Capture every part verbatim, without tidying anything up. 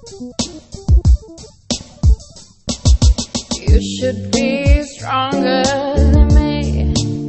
You should be stronger than me.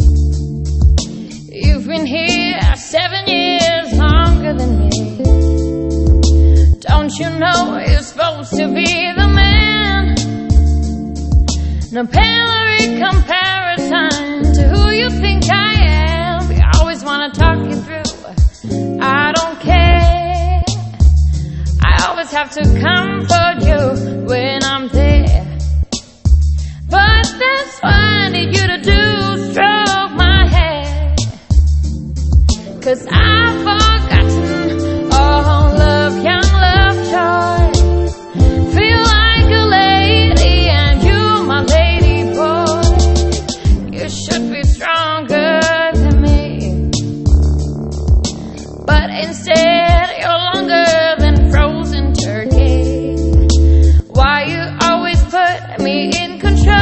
You've been here seven years longer than me. Don't you know you're supposed to be the man? No pallery comparison to who you think I am. We always want to talk you through. I don't care. I always have to comfort you when I'm there. But that's what I need you to do, stroke my hair. Cause I've forgotten all of young love joy. Feel like a lady and you my lady boy. You should be stronger than me. But instead you're longer than frozen turkey. Why you always put me in control?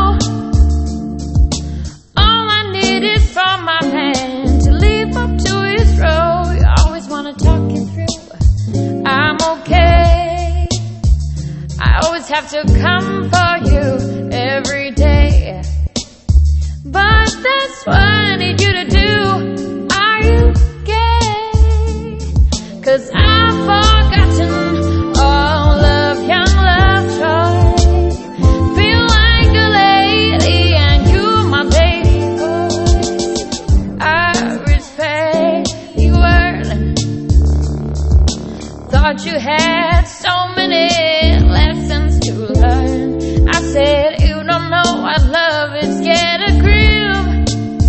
All I need is for my man to live up to his role. You always want to talk him through. I'm okay. I always have to come for you every day. But that's what I need you to do. Are you gay? Cause I've forgotten all of young love joy. Feel like a lady and you my lady boy. I respect your word. Thought you had so many lessons to learn. I said you don't know what love is, get a grip.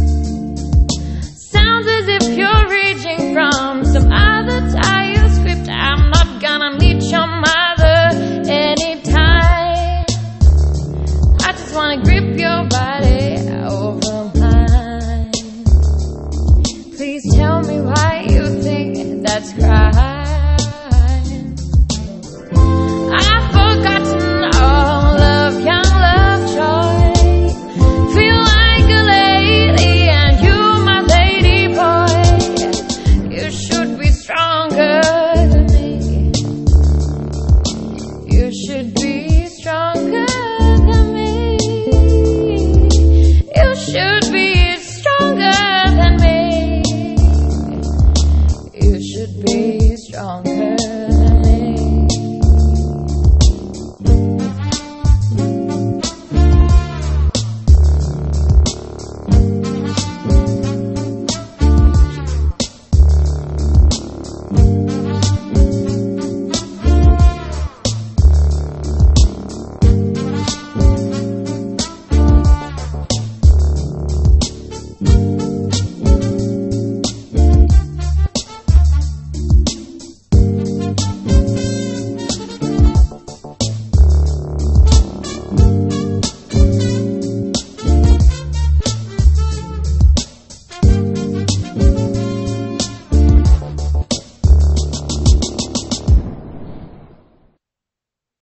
Sounds as if you're reaching from some other tired script. I'm not gonna meet your mother anytime. I just wanna grip your body over mine. Please tell me why you think that's crime. I've forgotten all of young love joy. Feel like a lady and you my lady boy. You should be stronger than me. You should be stronger than me. You should be stronger than me. You should be stronger than me.